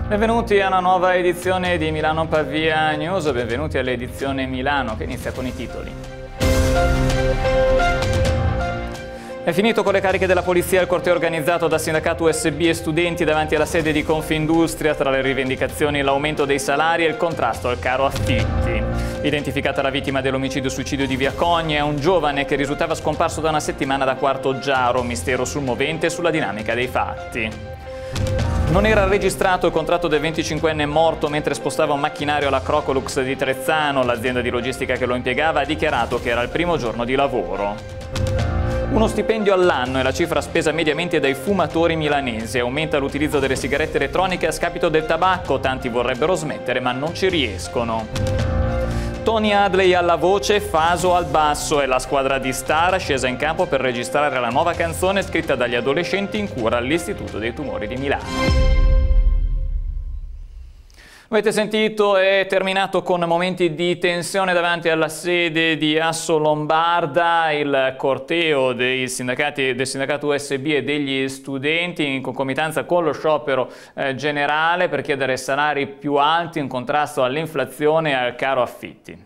Benvenuti a una nuova edizione di Milano Pavia News, benvenuti all'edizione Milano che inizia con i titoli. È finito con le cariche della polizia il corteo organizzato da sindacato USB e studenti davanti alla sede di Confindustria, tra le rivendicazioni l'aumento dei salari e il contrasto al caro affitti. Identificata la vittima dell'omicidio-suicidio di Via Cogne, è un giovane che risultava scomparso da una settimana da Quarto Giaro, mistero sul movente e sulla dinamica dei fatti. Non era registrato il contratto del 25enne morto mentre spostava un macchinario alla Crocolux di Trezzano. L'azienda di logistica che lo impiegava ha dichiarato che era il primo giorno di lavoro. Uno stipendio all'anno è la cifra spesa mediamente dai fumatori milanesi. Aumenta l'utilizzo delle sigarette elettroniche a scapito del tabacco. Tanti vorrebbero smettere ma non ci riescono. Tony Hadley alla voce, Faso al basso, è la squadra di star scesa in campo per registrare la nuova canzone scritta dagli adolescenti in cura all'Istituto dei Tumori di Milano. Avete sentito, è terminato con momenti di tensione davanti alla sede di Assolombarda, il corteo del sindacato USB e degli studenti in concomitanza con lo sciopero generale per chiedere salari più alti in contrasto all'inflazione e al caro affitti.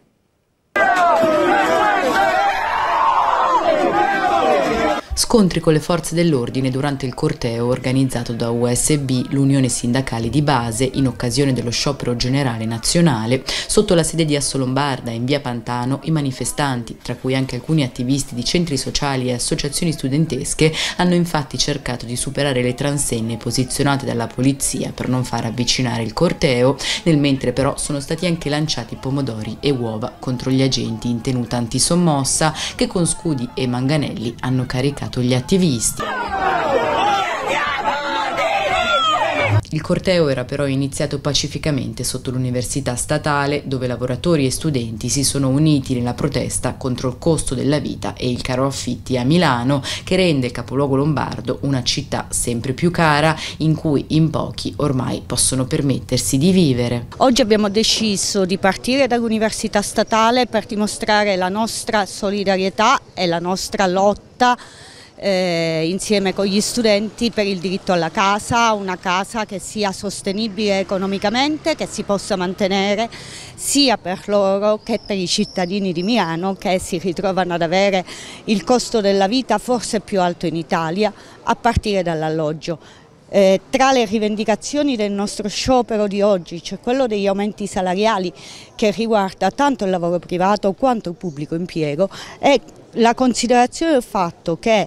Scontri con le forze dell'ordine durante il corteo organizzato da USB, l'Unione Sindacale di Base, in occasione dello sciopero generale nazionale. Sotto la sede di Assolombarda, in via Pantano, i manifestanti, tra cui anche alcuni attivisti di centri sociali e associazioni studentesche, hanno infatti cercato di superare le transenne posizionate dalla polizia per non far avvicinare il corteo, nel mentre però sono stati anche lanciati pomodori e uova contro gli agenti in tenuta antisommossa che con scudi e manganelli hanno caricato gli attivisti. Il corteo era però iniziato pacificamente sotto l'Università Statale, dove lavoratori e studenti si sono uniti nella protesta contro il costo della vita e il caro affitti a Milano, che rende il capoluogo lombardo una città sempre più cara, in cui in pochi ormai possono permettersi di vivere. Oggi abbiamo deciso di partire dall'Università Statale per dimostrare la nostra solidarietà e la nostra lotta insieme con gli studenti per il diritto alla casa, una casa che sia sostenibile economicamente, che si possa mantenere sia per loro che per i cittadini di Milano che si ritrovano ad avere il costo della vita forse più alto in Italia, a partire dall'alloggio. Tra le rivendicazioni del nostro sciopero di oggi c'è quello degli aumenti salariali che riguarda tanto il lavoro privato quanto il pubblico impiego e la considerazione del fatto che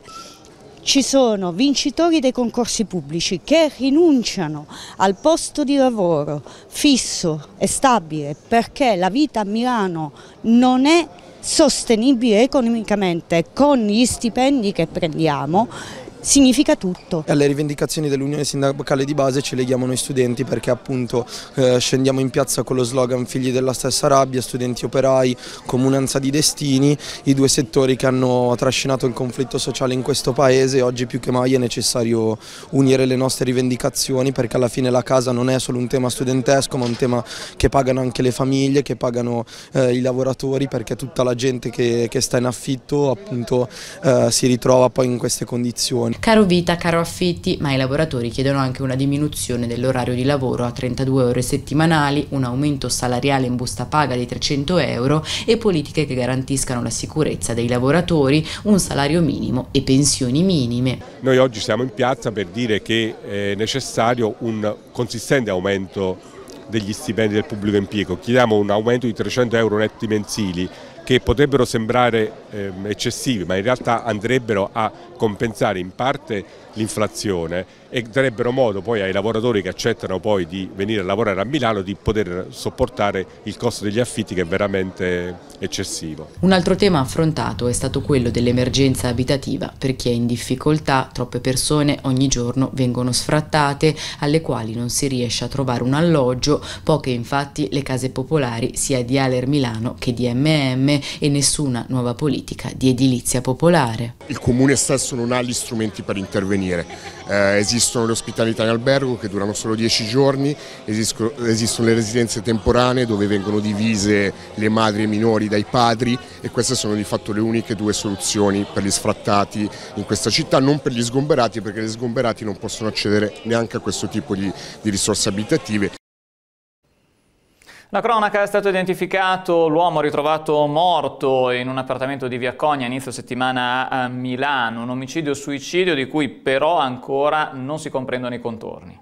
ci sono vincitori dei concorsi pubblici che rinunciano al posto di lavoro fisso e stabile perché la vita a Milano non è sostenibile economicamente con gli stipendi che prendiamo. Significa tutto. Alle rivendicazioni dell'Unione Sindacale di Base ci leghiamo noi studenti perché appunto scendiamo in piazza con lo slogan figli della stessa rabbia, studenti operai, comunanza di destini, i due settori che hanno trascinato il conflitto sociale in questo paese. Oggi più che mai è necessario unire le nostre rivendicazioni perché alla fine la casa non è solo un tema studentesco ma un tema che pagano anche le famiglie, che pagano i lavoratori, perché tutta la gente che sta in affitto appunto si ritrova poi in queste condizioni. Caro vita, caro affitti, ma i lavoratori chiedono anche una diminuzione dell'orario di lavoro a 32 ore settimanali, un aumento salariale in busta paga di 300 euro e politiche che garantiscano la sicurezza dei lavoratori, un salario minimo e pensioni minime. Noi oggi siamo in piazza per dire che è necessario un consistente aumento degli stipendi del pubblico impiego. Chiediamo un aumento di 300 euro netti mensili che potrebbero sembrare eccessivi, ma in realtà andrebbero a compensare in parte l'inflazione e darebbero modo poi ai lavoratori che accettano poi di venire a lavorare a Milano di poter sopportare il costo degli affitti, che è veramente eccessivo. Un altro tema affrontato è stato quello dell'emergenza abitativa per chi è in difficoltà. Troppe persone ogni giorno vengono sfrattate, alle quali non si riesce a trovare un alloggio, poche infatti le case popolari sia di Aler Milano che di MM comune e nessuna nuova politica di edilizia popolare. Il comune stesso non ha gli strumenti per intervenire. Esistono le ospitalità in albergo che durano solo 10 giorni, esistono le residenze temporanee dove vengono divise le madri e i minori dai padri, e queste sono di fatto le uniche due soluzioni per gli sfrattati in questa città, non per gli sgomberati, perché gli sgomberati non possono accedere neanche a questo tipo di risorse abitative. La cronaca: è stato identificato l'uomo ritrovato morto in un appartamento di Via Cogna inizio settimana a Milano, un omicidio-suicidio di cui però ancora non si comprendono i contorni.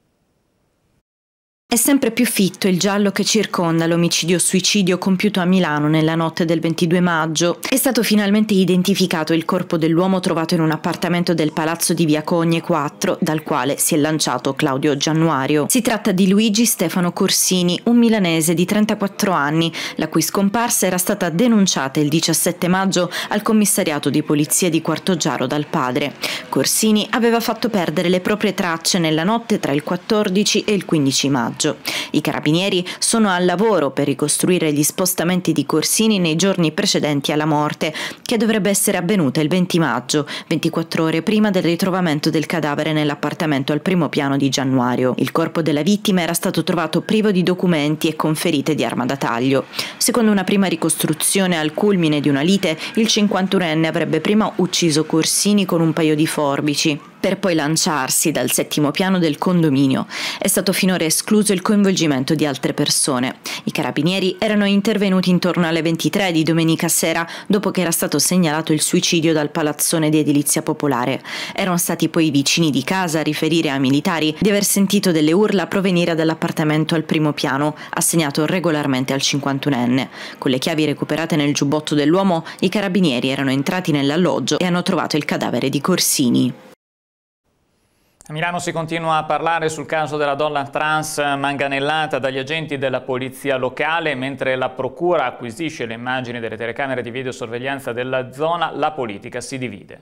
È sempre più fitto il giallo che circonda l'omicidio-suicidio compiuto a Milano nella notte del 22 maggio. È stato finalmente identificato il corpo dell'uomo trovato in un appartamento del palazzo di Via Cogne 4, dal quale si è lanciato Claudio Giannuario. Si tratta di Luigi Stefano Corsini, un milanese di 34 anni, la cui scomparsa era stata denunciata il 17 maggio al commissariato di polizia di Quartoggiaro dal padre. Corsini aveva fatto perdere le proprie tracce nella notte tra il 14 e il 15 maggio. I carabinieri sono al lavoro per ricostruire gli spostamenti di Corsini nei giorni precedenti alla morte, che dovrebbe essere avvenuta il 20 maggio, 24 ore prima del ritrovamento del cadavere nell'appartamento al primo piano di Giannuario. Il corpo della vittima era stato trovato privo di documenti e con ferite di arma da taglio. Secondo una prima ricostruzione, al culmine di una lite, il 51enne avrebbe prima ucciso Corsini con un paio di forbici, per poi lanciarsi dal settimo piano del condominio. È stato finora escluso il coinvolgimento di altre persone. I carabinieri erano intervenuti intorno alle 23 di domenica sera, dopo che era stato segnalato il suicidio dal palazzone di edilizia popolare. Erano stati poi i vicini di casa a riferire ai militari di aver sentito delle urla provenire dall'appartamento al primo piano, assegnato regolarmente al 51enne. Con le chiavi recuperate nel giubbotto dell'uomo, i carabinieri erano entrati nell'alloggio e hanno trovato il cadavere di Corsini. A Milano si continua a parlare sul caso della donna trans manganellata dagli agenti della polizia locale. Mentre la procura acquisisce le immagini delle telecamere di videosorveglianza della zona, la politica si divide.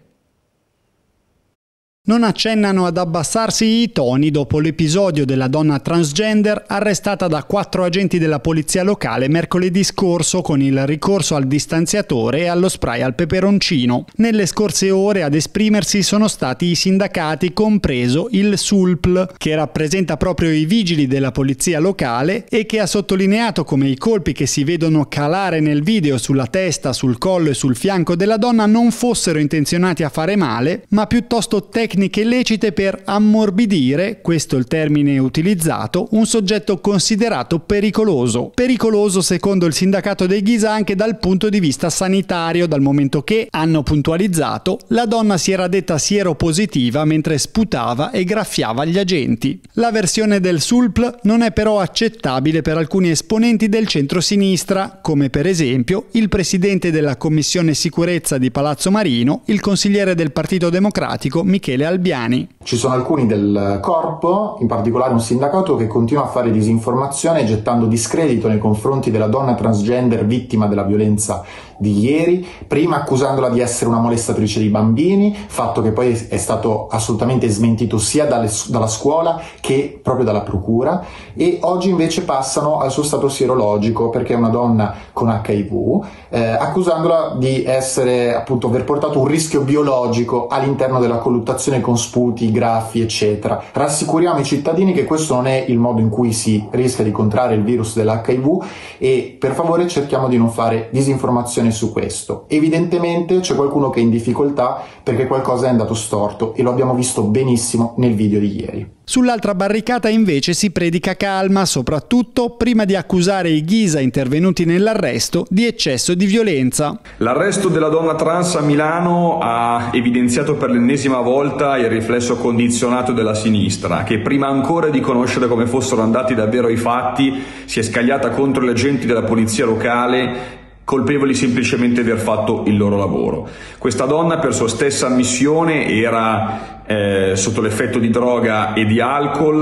Non accennano ad abbassarsi i toni dopo l'episodio della donna transgender arrestata da 4 agenti della polizia locale mercoledì scorso con il ricorso al distanziatore e allo spray al peperoncino. Nelle scorse ore ad esprimersi sono stati i sindacati, compreso il SULPL, che rappresenta proprio i vigili della polizia locale e che ha sottolineato come i colpi che si vedono calare nel video sulla testa, sul collo e sul fianco della donna non fossero intenzionati a fare male, ma piuttosto tecniche illecite per ammorbidire, questo è il termine utilizzato, un soggetto considerato pericoloso. Pericoloso secondo il sindacato dei Ghisa anche dal punto di vista sanitario, dal momento che, hanno puntualizzato, la donna si era detta sieropositiva mentre sputava e graffiava gli agenti. La versione del SULPL non è però accettabile per alcuni esponenti del centro-sinistra, come per esempio il presidente della Commissione Sicurezza di Palazzo Marino, il consigliere del Partito Democratico Michele Albiani. Ci sono alcuni del corpo, in particolare un sindacato, che continua a fare disinformazione gettando discredito nei confronti della donna transgender vittima della violenza di ieri, prima accusandola di essere una molestatrice di bambini, fatto che poi è stato assolutamente smentito sia dalla scuola che proprio dalla procura, e oggi invece passano al suo stato sierologico perché è una donna con HIV, accusandola di essere appunto aver portato un rischio biologico all'interno della colluttazione con sputi, graffi, eccetera. Rassicuriamo i cittadini che questo non è il modo in cui si rischia di contrarre il virus dell'HIV e per favore cerchiamo di non fare disinformazione su questo. Evidentemente c'è qualcuno che è in difficoltà perché qualcosa è andato storto e lo abbiamo visto benissimo nel video di ieri. Sull'altra barricata invece si predica calma, soprattutto prima di accusare i Ghisa intervenuti nell'arresto di eccesso di violenza. L'arresto della donna trans a Milano ha evidenziato per l'ennesima volta il riflesso condizionato della sinistra, che prima ancora di conoscere come fossero andati davvero i fatti si è scagliata contro gli agenti della polizia locale, colpevoli semplicemente di aver fatto il loro lavoro. Questa donna, per sua stessa ammissione, era sotto l'effetto di droga e di alcol,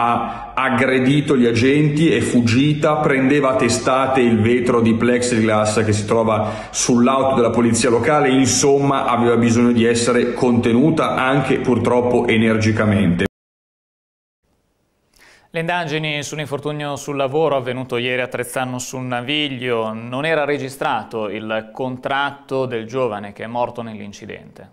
ha aggredito gli agenti, è fuggita, prendeva a testate il vetro di plexiglass che si trova sull'auto della polizia locale, insomma aveva bisogno di essere contenuta anche purtroppo energicamente. Le indagini sull'infortunio sul lavoro avvenuto ieri a Trezzano sul Naviglio. Non era registrato il contratto del giovane che è morto nell'incidente.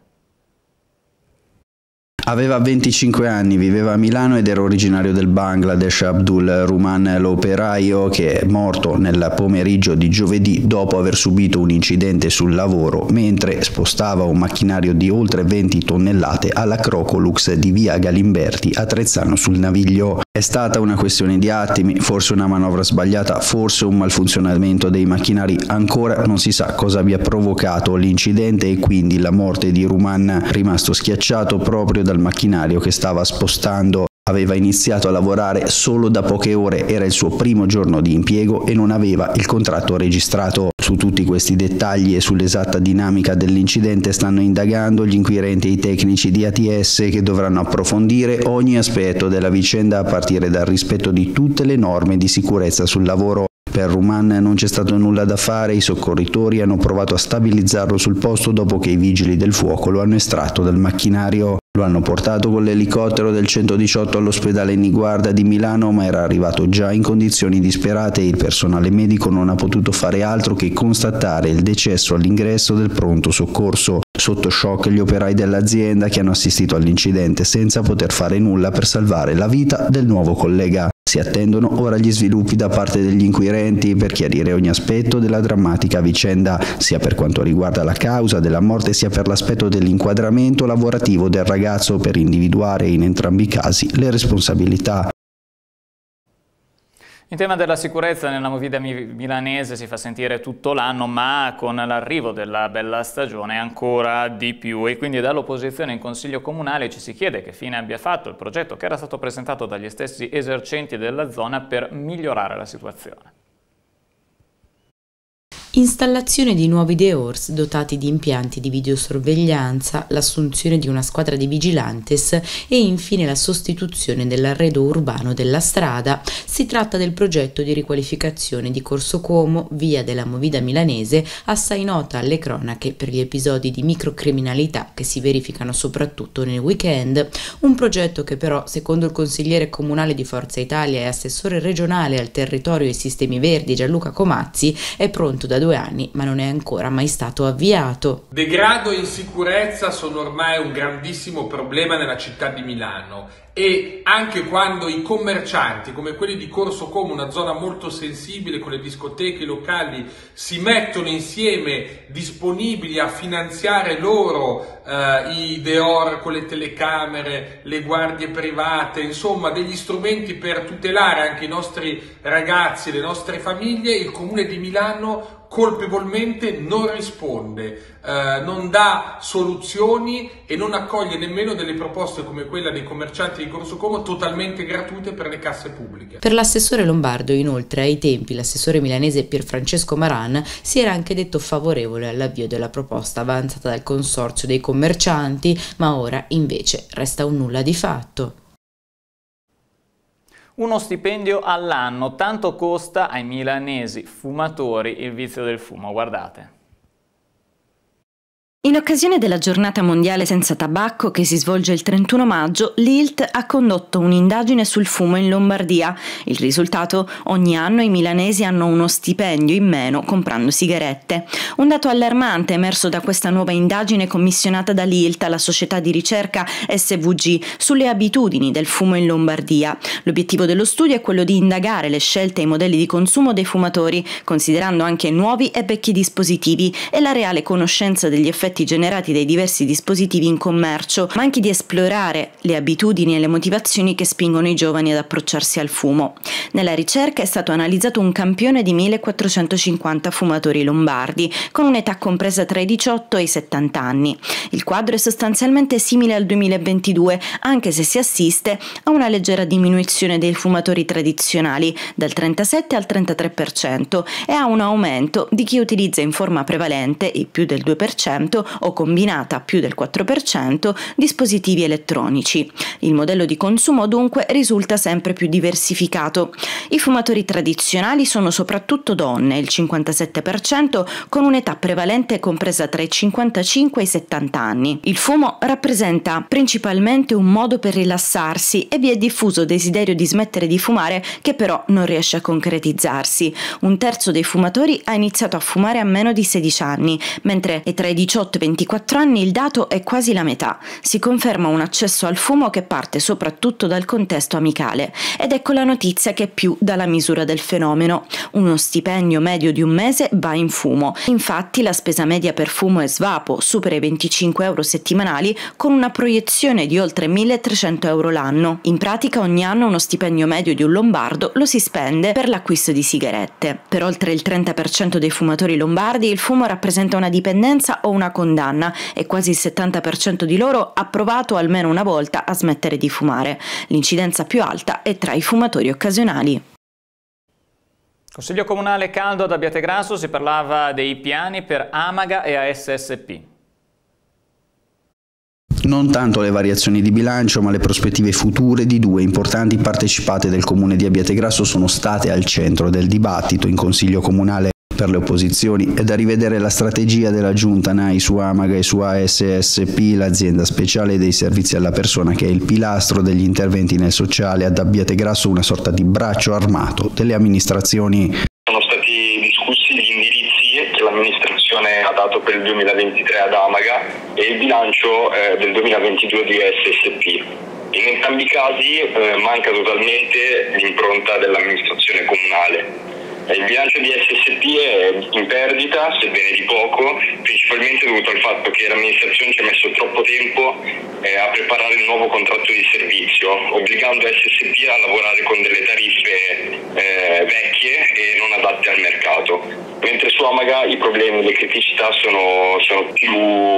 Aveva 25 anni, viveva a Milano ed era originario del Bangladesh. Abdul Ruman, l'operaio, che è morto nel pomeriggio di giovedì dopo aver subito un incidente sul lavoro mentre spostava un macchinario di oltre 20 tonnellate alla Crocolux di via Galimberti a Trezzano sul Naviglio. È stata una questione di attimi, forse una manovra sbagliata, forse un malfunzionamento dei macchinari. Ancora non si sa cosa abbia provocato l'incidente e quindi la morte di Ruman, rimasto schiacciato proprio dal macchinario che stava spostando. Aveva iniziato a lavorare solo da poche ore, era il suo primo giorno di impiego e non aveva il contratto registrato. Su tutti questi dettagli e sull'esatta dinamica dell'incidente stanno indagando gli inquirenti e i tecnici di ATS, che dovranno approfondire ogni aspetto della vicenda a partire dal rispetto di tutte le norme di sicurezza sul lavoro. Per Ruman non c'è stato nulla da fare, i soccorritori hanno provato a stabilizzarlo sul posto dopo che i vigili del fuoco lo hanno estratto dal macchinario. Lo hanno portato con l'elicottero del 118 all'ospedale Niguarda di Milano, ma era arrivato già in condizioni disperate e il personale medico non ha potuto fare altro che constatare il decesso all'ingresso del pronto soccorso. Sotto shock gli operai dell'azienda, che hanno assistito all'incidente senza poter fare nulla per salvare la vita del nuovo collega. Si attendono ora gli sviluppi da parte degli inquirenti per chiarire ogni aspetto della drammatica vicenda, sia per quanto riguarda la causa della morte sia per l'aspetto dell'inquadramento lavorativo del ragazzo, per individuare in entrambi i casi le responsabilità. Il tema della sicurezza nella movida milanese si fa sentire tutto l'anno, ma con l'arrivo della bella stagione ancora di più, e quindi dall'opposizione in Consiglio Comunale ci si chiede che fine abbia fatto il progetto che era stato presentato dagli stessi esercenti della zona per migliorare la situazione. Installazione di nuovi DEORS dotati di impianti di videosorveglianza, l'assunzione di una squadra di vigilantes e infine la sostituzione dell'arredo urbano della strada. Si tratta del progetto di riqualificazione di Corso Como, via della movida milanese, assai nota alle cronache per gli episodi di microcriminalità che si verificano soprattutto nel weekend. Un progetto che però, secondo il consigliere comunale di Forza Italia e assessore regionale al territorio e ai sistemi verdi Gianluca Comazzi, è pronto da 2 anni, ma non è ancora mai stato avviato. Degrado e insicurezza sono ormai un grandissimo problema nella città di Milano, e anche quando i commercianti come quelli di Corso Como, una zona molto sensibile con le discoteche locali, si mettono insieme disponibili a finanziare loro i DEOR con le telecamere, le guardie private, insomma degli strumenti per tutelare anche i nostri ragazzi, le nostre famiglie, il Comune di Milano colpevolmente non risponde, non dà soluzioni e non accoglie nemmeno delle proposte come quella dei commercianti di Corso Como totalmente gratuite per le casse pubbliche. Per l'assessore lombardo, inoltre, ai tempi l'assessore milanese Pierfrancesco Maran si era anche detto favorevole all'avvio della proposta avanzata dal consorzio dei commercianti, ma ora invece resta un nulla di fatto. Uno stipendio all'anno, tanto costa ai milanesi fumatori il vizio del fumo, guardate. In occasione della giornata mondiale senza tabacco che si svolge il 31 maggio, l'ILT ha condotto un'indagine sul fumo in Lombardia. Il risultato? Ogni anno i milanesi hanno uno stipendio in meno comprando sigarette. Un dato allarmante emerso da questa nuova indagine commissionata dall'ILT alla società di ricerca SVG sulle abitudini del fumo in Lombardia. L'obiettivo dello studio è quello di indagare le scelte e i modelli di consumo dei fumatori, considerando anche nuovi e vecchi dispositivi e la reale conoscenza degli effetti generati dai diversi dispositivi in commercio, ma anche di esplorare le abitudini e le motivazioni che spingono i giovani ad approcciarsi al fumo. Nella ricerca è stato analizzato un campione di 1450 fumatori lombardi, con un'età compresa tra i 18 e i 70 anni. Il quadro è sostanzialmente simile al 2022, anche se si assiste a una leggera diminuzione dei fumatori tradizionali, dal 37 al 33%, e a un aumento di chi utilizza in forma prevalente, il più del 2%, o combinata più del 4%, dispositivi elettronici. Il modello di consumo dunque risulta sempre più diversificato. I fumatori tradizionali sono soprattutto donne, il 57%, con un'età prevalente compresa tra i 55 e i 70 anni. Il fumo rappresenta principalmente un modo per rilassarsi e vi è diffuso desiderio di smettere di fumare che però non riesce a concretizzarsi. Un terzo dei fumatori ha iniziato a fumare a meno di 16 anni, mentre tra i 18 e i 24 anni il dato è quasi la metà. Si conferma un accesso al fumo che parte soprattutto dal contesto amicale. Ed ecco la notizia che è più dalla misura del fenomeno. Uno stipendio medio di un mese va in fumo. Infatti la spesa media per fumo e svapo supera i 25 euro settimanali, con una proiezione di oltre 1.300 euro l'anno. In pratica ogni anno uno stipendio medio di un lombardo lo si spende per l'acquisto di sigarette. Per oltre il 30% dei fumatori lombardi il fumo rappresenta una dipendenza o una condanna e quasi il 70% di loro ha provato almeno una volta a smettere di fumare. L'incidenza più alta è tra i fumatori occasionali. Consiglio comunale caldo ad Abbiategrasso, si parlava dei piani per Amaga e ASSP. Non tanto le variazioni di bilancio, ma le prospettive future di due importanti partecipate del comune di Abbiategrasso sono state al centro del dibattito in Consiglio comunale. Per le opposizioni è da rivedere la strategia della giunta NAI su Amaga e su ASSP, l'azienda speciale dei servizi alla persona che è il pilastro degli interventi nel sociale. Ad Abbiategrasso una sorta di braccio armato delle amministrazioni. Sono stati discussi gli indirizzi che l'amministrazione ha dato per il 2023 ad Amaga e il bilancio del 2022 di ASSP. In entrambi i casi manca totalmente l'impronta dell'amministrazione comunale. Il bilancio di SSP è in perdita, sebbene di poco, principalmente dovuto al fatto che l'amministrazione ci ha messo troppo tempo a preparare il nuovo contratto di servizio, obbligando SSP a lavorare con delle tariffe vecchie e non adatte al mercato. Mentre su Amaga i problemi, le criticità sono più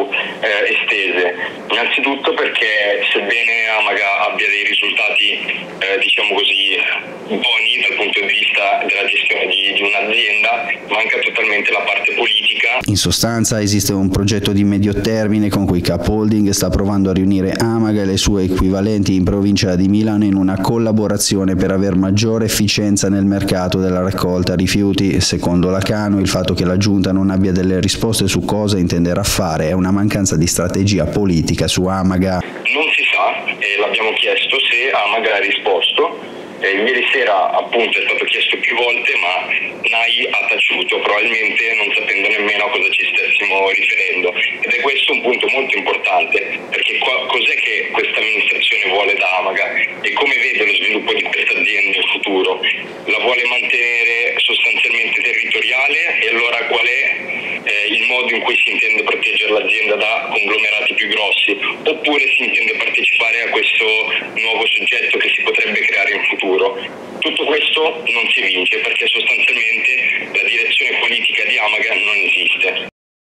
estese. Innanzitutto perché sebbene Amaga abbia dei risultati, diciamo così, buoni dal punto di vista della gestione di un'azienda, manca totalmente la parte politica. In sostanza esiste un progetto di medio termine con cui Cap Holding sta provando a riunire Amaga e le sue equivalenti in provincia di Milano in una collaborazione per aver maggiore efficienza nel mercato della raccolta rifiuti. Secondo Lacano, il fatto che la giunta non abbia delle risposte su cosa intenderà fare è una mancanza di strategia politica su Amaga. Non si sa, e l'abbiamo chiesto, se Amaga ha risposto. Ieri sera appunto è stato chiesto più volte, ma NAI ha taciuto, probabilmente non sapendo nemmeno a cosa ci stessimo riferendo. Ed è questo un punto molto importante, perché cos'è che questa amministrazione vuole da Amaga e come vede lo sviluppo di questa azienda in futuro? La vuole mantenere sostanzialmente territoriale, e allora qual è il modo in cui si intende proteggere l'azienda da conglomerati più grossi, oppure si intende partecipare a questo nuovo soggetto che si potrebbe creare in futuro? Tutto questo non si vince perché sostanzialmente la direzione politica di Amaga non esiste.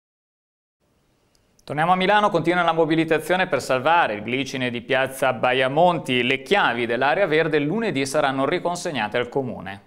Torniamo a Milano, continua la mobilitazione per salvare il glicine di piazza Baiamonti. Le chiavi dell'area verde lunedì saranno riconsegnate al comune.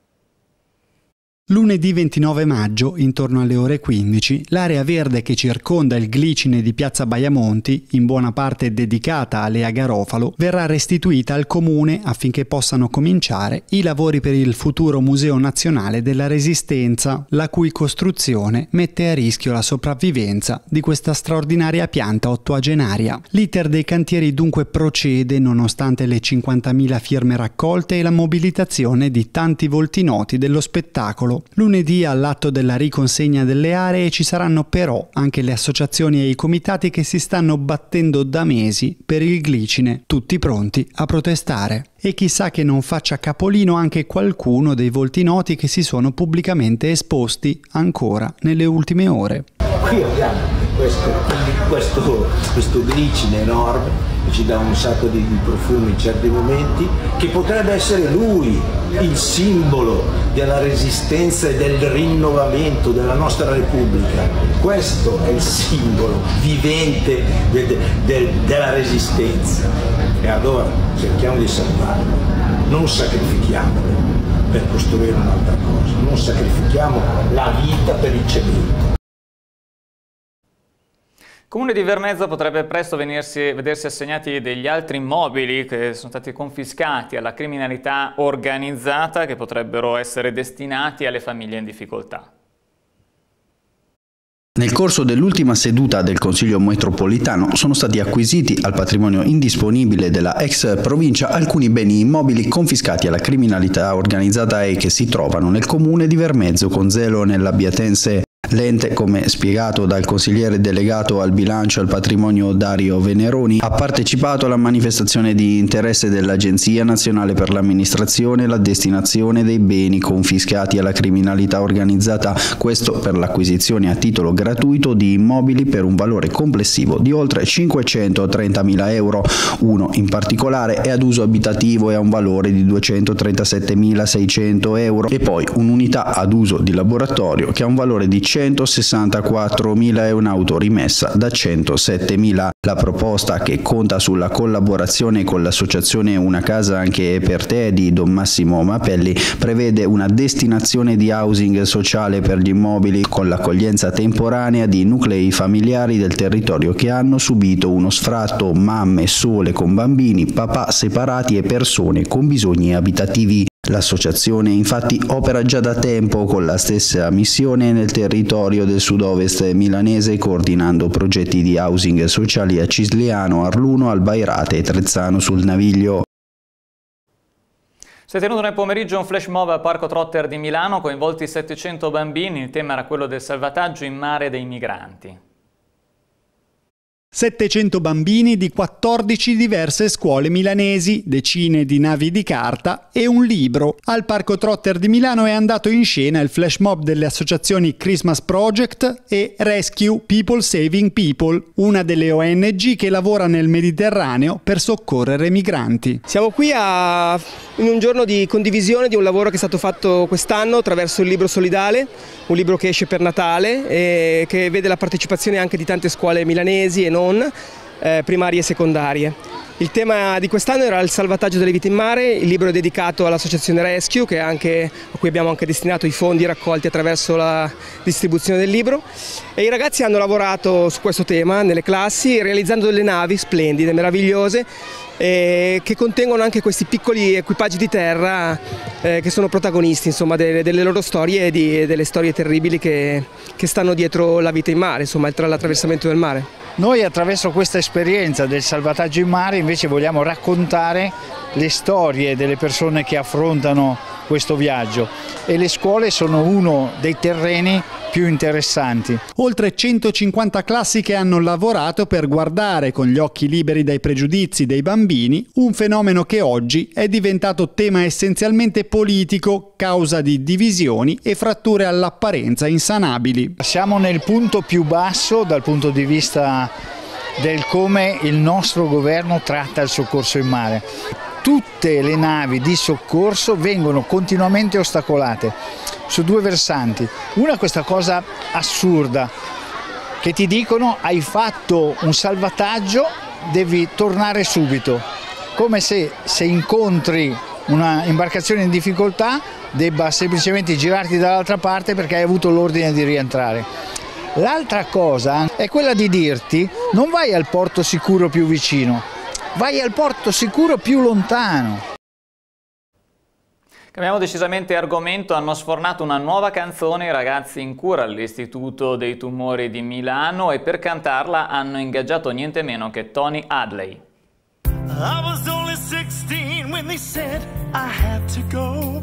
Lunedì 29 maggio, intorno alle ore 15, l'area verde che circonda il glicine di piazza Baiamonti, in buona parte dedicata a Lea Garofalo, verrà restituita al comune affinché possano cominciare i lavori per il futuro Museo Nazionale della Resistenza, la cui costruzione mette a rischio la sopravvivenza di questa straordinaria pianta ottoagenaria. L'iter dei cantieri dunque procede nonostante le 50.000 firme raccolte e la mobilitazione di tanti volti noti dello spettacolo. Lunedì, all'atto della riconsegna delle aree, ci saranno però anche le associazioni e i comitati che si stanno battendo da mesi per il glicine, tutti pronti a protestare. E chissà che non faccia capolino anche qualcuno dei volti noti che si sono pubblicamente esposti ancora nelle ultime ore. Qui abbiamo questo glicine enorme che ci dà un sacco di profumi in certi momenti, che potrebbe essere lui il simbolo della resistenza e del rinnovamento della nostra Repubblica. Questo è il simbolo vivente della resistenza. E allora cerchiamo di salvarlo, non sacrifichiamolo per costruire un'altra cosa, non sacrifichiamo la vita per il cemento. Comune di Vermezzo potrebbe presto vedersi assegnati degli altri immobili che sono stati confiscati alla criminalità organizzata, che potrebbero essere destinati alle famiglie in difficoltà. Nel corso dell'ultima seduta del Consiglio metropolitano sono stati acquisiti al patrimonio indisponibile della ex provincia alcuni beni immobili confiscati alla criminalità organizzata e che si trovano nel comune di Vermezzo Conzelo nell'Abbiatense. L'ente, come spiegato dal consigliere delegato al bilancio e al patrimonio Dario Veneroni, ha partecipato alla manifestazione di interesse dell'Agenzia Nazionale per l'Amministrazione e la destinazione dei beni confiscati alla criminalità organizzata, questo per l'acquisizione a titolo gratuito di immobili per un valore complessivo di oltre 530.000 euro. Uno in particolare è ad uso abitativo e ha un valore di 237.600 euro e poi un'unità ad uso di laboratorio che ha un valore di 164.000 e un'auto rimessa da 107.000. La proposta, che conta sulla collaborazione con l'associazione Una Casa Anche per Te di Don Massimo Mapelli, prevede una destinazione di housing sociale per gli immobili con l'accoglienza temporanea di nuclei familiari del territorio che hanno subito uno sfratto, mamme sole con bambini, papà separati e persone con bisogni abitativi. L'associazione infatti opera già da tempo con la stessa missione nel territorio del sud-ovest milanese, coordinando progetti di housing sociali a Cisliano, Arluno, Albairate e Trezzano sul Naviglio. Si è tenuto nel pomeriggio un flash mob al Parco Trotter di Milano, coinvolti 700 bambini. Il tema era quello del salvataggio in mare dei migranti. 700 bambini di 14 diverse scuole milanesi, decine di navi di carta e un libro. Al Parco Trotter di Milano è andato in scena il flash mob delle associazioni Christmas Project e Rescue People Saving People, una delle ONG che lavora nel Mediterraneo per soccorrere migranti. Siamo qui in un giorno di condivisione di un lavoro che è stato fatto quest'anno attraverso il libro solidale, un libro che esce per Natale e che vede la partecipazione anche di tante scuole milanesi e non, primarie e secondarie. Il tema di quest'anno era il salvataggio delle vite in mare. Il libro è dedicato all'associazione Rescue, a cui abbiamo anche destinato i fondi raccolti attraverso la distribuzione del libro, e i ragazzi hanno lavorato su questo tema nelle classi realizzando delle navi splendide, meravigliose, che contengono anche questi piccoli equipaggi di terra che sono protagonisti, insomma, delle loro storie e delle storie terribili che stanno dietro la vita in mare, insomma, l'attraversamento del mare. Noi attraverso questa esperienza del salvataggio in mare invece vogliamo raccontare le storie delle persone che affrontano questo viaggio, e le scuole sono uno dei terreni più interessanti. Oltre 150 classi che hanno lavorato per guardare con gli occhi liberi dai pregiudizi dei bambini un fenomeno che oggi è diventato tema essenzialmente politico, causa di divisioni e fratture all'apparenza insanabili. Siamo nel punto più basso dal punto di vista del come il nostro governo tratta il soccorso in mare. Tutte le navi di soccorso vengono continuamente ostacolate su due versanti. Una, questa cosa assurda che ti dicono: hai fatto un salvataggio, devi tornare subito, come se incontri una imbarcazione in difficoltà debba semplicemente girarti dall'altra parte perché hai avuto l'ordine di rientrare. L'altra cosa è quella di dirti: non vai al porto sicuro più vicino, vai al porto sicuro più lontano. Cambiamo decisamente argomento. Hanno sfornato una nuova canzone i ragazzi in cura all'Istituto dei Tumori di Milano, e per cantarla hanno ingaggiato niente meno che Tony Hadley. I was only 16 when they said I had to go.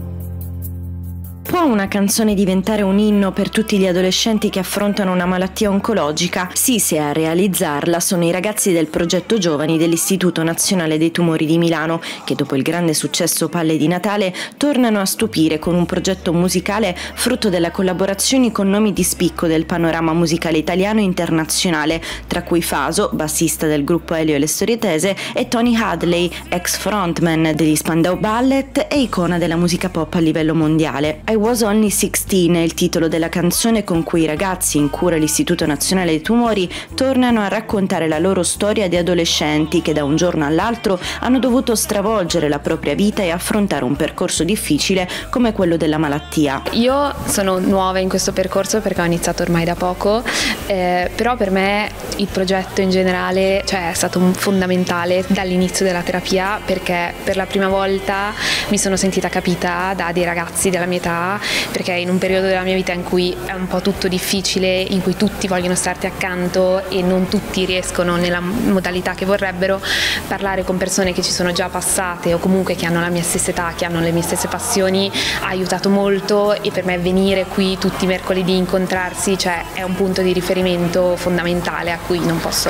Può una canzone diventare un inno per tutti gli adolescenti che affrontano una malattia oncologica? Sì, se a realizzarla sono i ragazzi del progetto Giovani dell'Istituto Nazionale dei Tumori di Milano, che dopo il grande successo Palle di Natale tornano a stupire con un progetto musicale frutto della collaborazione con nomi di spicco del panorama musicale italiano e internazionale, tra cui Faso, bassista del gruppo Elio e le Storie Tese, e Tony Hadley, ex frontman degli Spandau Ballet e icona della musica pop a livello mondiale. I Was Only 16 è il titolo della canzone con cui i ragazzi in cura all'Istituto Nazionale dei Tumori tornano a raccontare la loro storia di adolescenti che da un giorno all'altro hanno dovuto stravolgere la propria vita e affrontare un percorso difficile come quello della malattia. Io sono nuova in questo percorso perché ho iniziato ormai da poco, però per me il progetto in generale è stato fondamentale dall'inizio della terapia, perché per la prima volta mi sono sentita capita da dei ragazzi della mia età, perché in un periodo della mia vita in cui è un po' tutto difficile, in cui tutti vogliono starti accanto e non tutti riescono nella modalità che vorrebbero, parlare con persone che ci sono già passate o comunque che hanno la mia stessa età, che hanno le mie stesse passioni, ha aiutato molto. E per me venire qui tutti i mercoledì, incontrarsi, è un punto di riferimento fondamentale a cui non posso,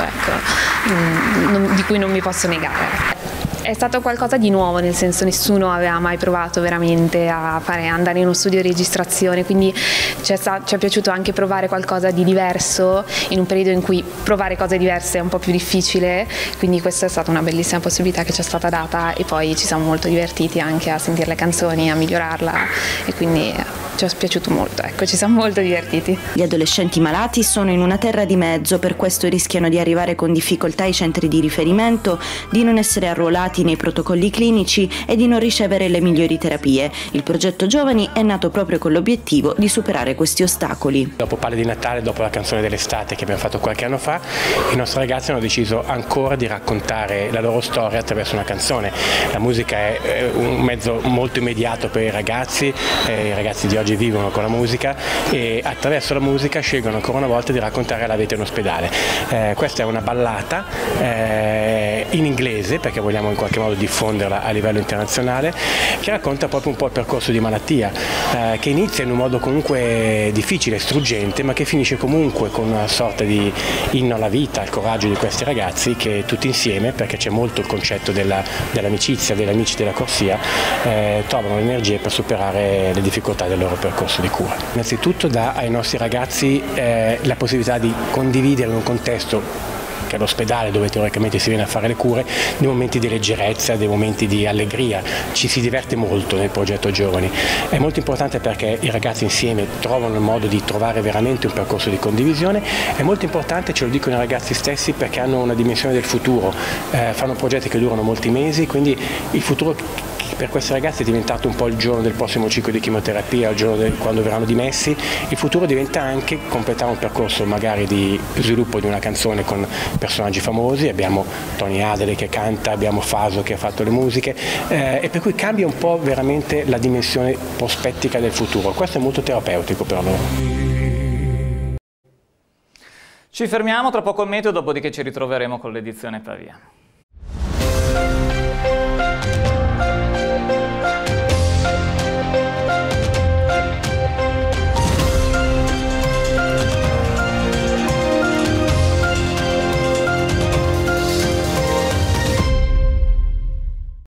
di cui non mi posso negare. È stato qualcosa di nuovo, nel senso nessuno aveva mai provato veramente a andare in uno studio di registrazione, quindi ci è piaciuto anche provare qualcosa di diverso in un periodo in cui provare cose diverse è un po' più difficile, quindi questa è stata una bellissima possibilità che ci è stata data e poi ci siamo molto divertiti anche a sentire le canzoni, a migliorarla e quindi ci è piaciuto molto, ci siamo molto divertiti. Gli adolescenti malati sono in una terra di mezzo, per questo rischiano di arrivare con difficoltà ai centri di riferimento, di non essere arruolati nei protocolli clinici e di non ricevere le migliori terapie. Il progetto Giovani è nato proprio con l'obiettivo di superare questi ostacoli. Dopo Palle di Natale, dopo la canzone dell'estate che abbiamo fatto qualche anno fa, i nostri ragazzi hanno deciso ancora di raccontare la loro storia attraverso una canzone. La musica è un mezzo molto immediato per i ragazzi di oggi vivono con la musica e attraverso la musica scelgono ancora una volta di raccontare la vita in ospedale. Questa è una ballata in inglese, perché vogliamo in qualche modo diffonderla a livello internazionale, che racconta proprio un po' il percorso di malattia, che inizia in un modo comunque difficile, struggente, ma che finisce comunque con una sorta di inno alla vita, al coraggio di questi ragazzi che tutti insieme, perché c'è molto il concetto dell'amicizia, degli amici della corsia, trovano le energie per superare le difficoltà del loro percorso di cura. Innanzitutto dà ai nostri ragazzi la possibilità di condividere in un contesto che è l'ospedale dove teoricamente si viene a fare le cure, dei momenti di leggerezza, dei momenti di allegria. Ci si diverte molto nel progetto Giovani. È molto importante perché i ragazzi insieme trovano il modo di trovare veramente un percorso di condivisione. È molto importante, ce lo dicono i ragazzi stessi, perché hanno una dimensione del futuro, fanno progetti che durano molti mesi, quindi il futuro per questi ragazzi è diventato un po' il giorno del prossimo ciclo di chemioterapia, il giorno quando verranno dimessi. Il futuro diventa anche completare un percorso magari di sviluppo di una canzone con personaggi famosi. Abbiamo Tony Adele che canta, abbiamo Faso che ha fatto le musiche e per cui cambia un po' veramente la dimensione prospettica del futuro. Questo è molto terapeutico per loro. Ci fermiamo, tra poco il meteo, dopodiché ci ritroveremo con l'edizione Pavia.